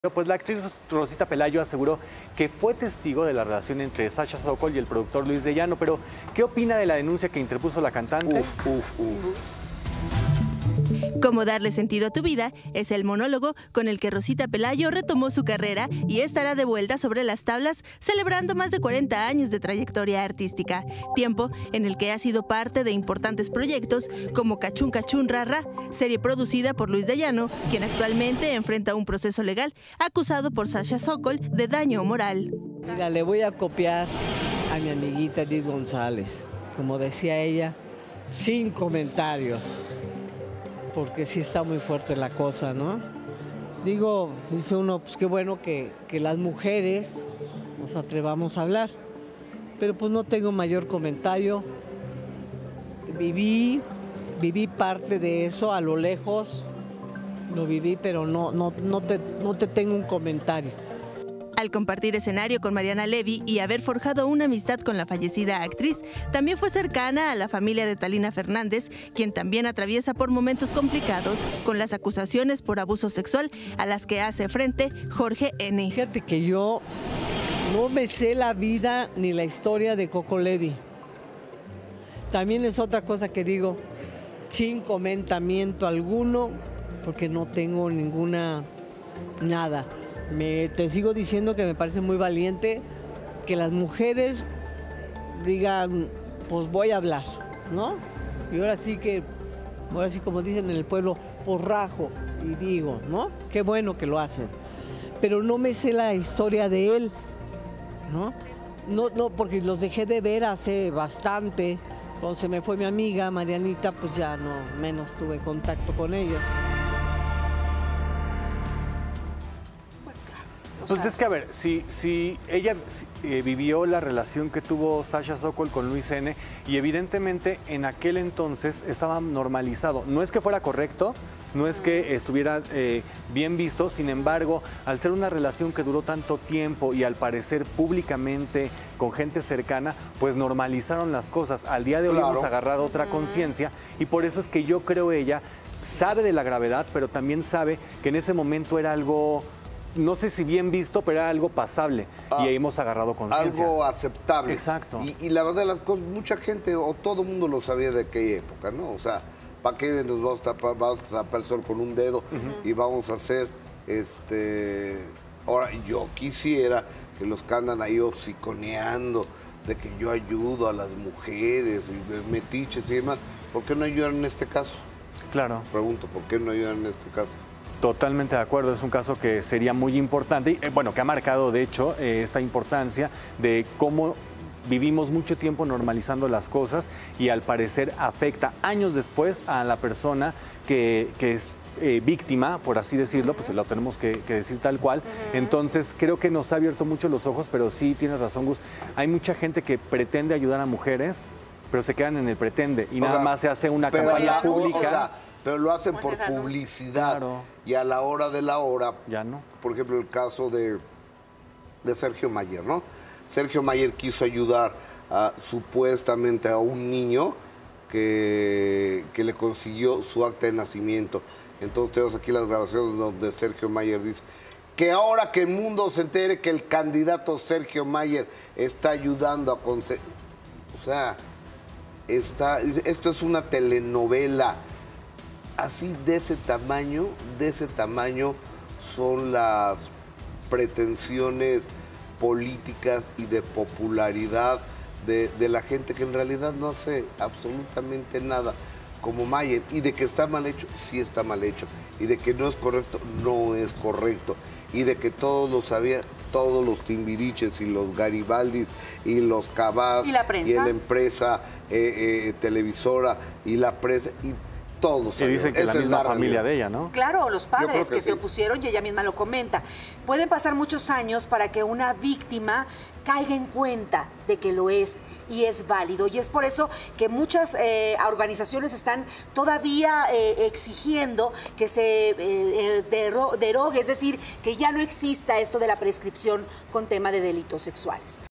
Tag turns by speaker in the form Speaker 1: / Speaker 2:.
Speaker 1: Pues la actriz Rosita Pelayo aseguró que fue testigo de la relación entre Sasha Sokol y el productor Luis de Llano, pero ¿qué opina de la denuncia que interpuso la cantante?
Speaker 2: Cómo darle sentido a tu vida es el monólogo con el que Rosita Pelayo retomó su carrera y estará de vuelta sobre las tablas celebrando más de 40 años de trayectoria artística, tiempo en el que ha sido parte de importantes proyectos como Cachún Cachún Rara, serie producida por Luis de Llano, quien actualmente enfrenta un proceso legal acusado por Sasha Sokol de daño moral.
Speaker 3: Mira, le voy a copiar a mi amiguita Edith González, como decía ella, sin comentarios. Porque sí está muy fuerte la cosa, ¿no? Digo, dice uno, pues qué bueno que las mujeres nos atrevamos a hablar, pero pues no tengo mayor comentario. Viví parte de eso a lo lejos, lo viví, pero no te tengo un comentario.
Speaker 2: Al compartir escenario con Mariana Levy y haber forjado una amistad con la fallecida actriz, también fue cercana a la familia de Thalina Fernández, quien también atraviesa por momentos complicados con las acusaciones por abuso sexual a las que hace frente Jorge N.
Speaker 3: Fíjate que yo no me sé la vida ni la historia de Coco Levi. También es otra cosa que digo, sin comentamiento alguno, porque no tengo nada. Te sigo diciendo que me parece muy valiente que las mujeres digan, pues voy a hablar, ¿no? Y ahora sí como dicen en el pueblo, pues rajo y digo, ¿no? Qué bueno que lo hacen. Pero no me sé la historia de él, ¿no? No, porque los dejé de ver hace bastante. Cuando se me fue mi amiga Marianita, pues ya menos tuve contacto con ellos.
Speaker 1: Pues es que, a ver, si ella vivió la relación que tuvo Sasha Sokol con Luis N. y evidentemente en aquel entonces estaba normalizado. No es que fuera correcto, no es que estuviera bien visto, sin embargo, al ser una relación que duró tanto tiempo y al parecer públicamente con gente cercana, pues normalizaron las cosas. Al día de hoy hemos agarrado otra conciencia y por eso es que yo creo ella sabe de la gravedad, pero también sabe que en ese momento era algo... No sé si bien visto, pero era algo pasable y ahí hemos agarrado conciencia.
Speaker 4: Algo aceptable.
Speaker 1: Exacto.
Speaker 4: Y la verdad de las cosas, mucha gente o todo el mundo lo sabía de aquella época, ¿no? O sea, ¿para qué nos vamos a tapar el sol con un dedo y vamos a hacer Ahora, yo quisiera que los que andan ahí hociconeando de que yo ayudo a las mujeres y metiches y demás, ¿por qué no ayudan en este caso?
Speaker 1: Claro.
Speaker 4: Pregunto, ¿por qué no ayudan en este caso?
Speaker 1: Totalmente de acuerdo, es un caso que sería muy importante y bueno, que ha marcado de hecho esta importancia de cómo vivimos mucho tiempo normalizando las cosas y al parecer afecta años después a la persona que es víctima, por así decirlo, pues lo tenemos que decir tal cual. Entonces creo que nos ha abierto mucho los ojos, pero sí tienes razón, Gus, hay mucha gente que pretende ayudar a mujeres, pero se quedan en el pretende y nada más se hace una campaña pública.
Speaker 4: Pero lo hacen por publicidad.
Speaker 1: Claro.
Speaker 4: Y a la hora de la hora,
Speaker 1: ya no.
Speaker 4: Por ejemplo, el caso de Sergio Mayer, ¿no? Sergio Mayer quiso ayudar supuestamente a un niño que le consiguió su acta de nacimiento. Entonces tenemos aquí las grabaciones donde Sergio Mayer dice que ahora que el mundo se entere que el candidato Sergio Mayer está ayudando a conseguir... O sea, esto es una telenovela. Así de ese tamaño son las pretensiones políticas y de popularidad de la gente que en realidad no hace absolutamente nada como Mayer. Y de que está mal hecho, sí está mal hecho. Y de que no es correcto, no es correcto. Y de que todos lo sabían, todos los Timbiriches y los Garibaldis y los Cabás
Speaker 5: y la
Speaker 4: empresa televisora y la prensa y todos.
Speaker 1: Y dicen que es la misma familia de ella, ¿no?
Speaker 5: Claro, los padres que
Speaker 4: sí
Speaker 5: se opusieron y ella misma lo comenta. Pueden pasar muchos años para que una víctima caiga en cuenta de que lo es y es válido. Y es por eso que muchas organizaciones están todavía exigiendo que se derogue, es decir, que ya no exista esto de la prescripción con tema de delitos sexuales.